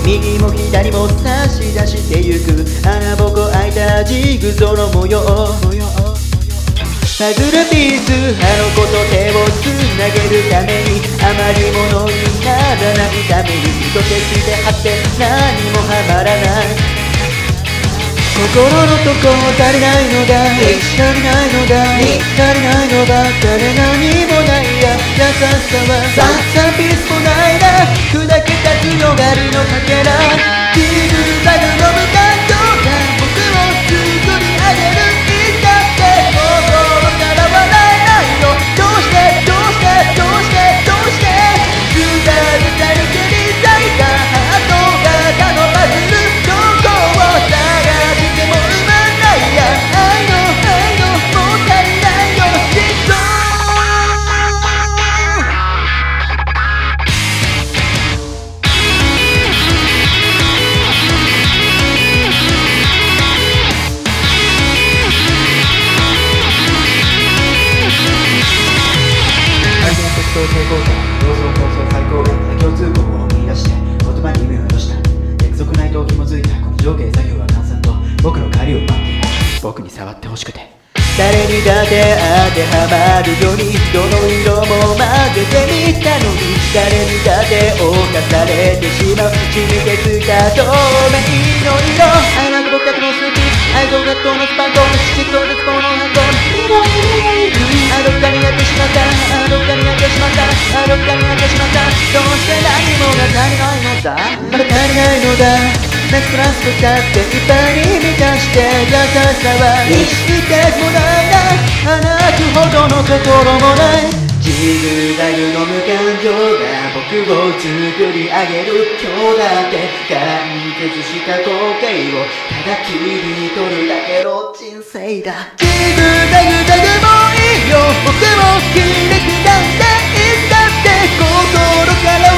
右も左も差し出してゆく穴ぼこ開いたジグゾの模様パズルピースあの子と手をつなげるためにあまりものにならないために糸鉄で張って何もはまらない心のとこ足りないのだ足りないのだ足りないのばっかで何もないや優しさはサンピースもないな砕けた強がりのかけらジグザグの無感情が僕を作り上げるいつだって心から笑えないよどうしてどうしてどうしてどうしてずたずたに切り裂いたハート型のパズルどこを探しても埋まんないや愛のもう足りないよきっと成功点同窓構想最高限共通項を見出して言葉に意味を宿した約束ないと紐づいたこの上下作業は閑散と僕の帰りを待っている僕に触ってほしくて誰にだって当てはまるようにどの色も混ぜてみたのに誰にだって侵されてしまう染みてついた透明の色愛なんか僕たちも好き愛情がとのスパンコ疾走絶望の箱あどっかにやってしまったあどっかにやってしまったあどっかにやってしまったどうして何もが足りないのだまだ足りないのだネクストラスト使っていっぱいに満たして優しさは意識的もないな話すほどの心もないジグザグの無感情が僕を作り上げる今日だって完結した後悔をただ切り取るだけの人生だジグザグザグもいいよ僕を切り刻んでいつだって心から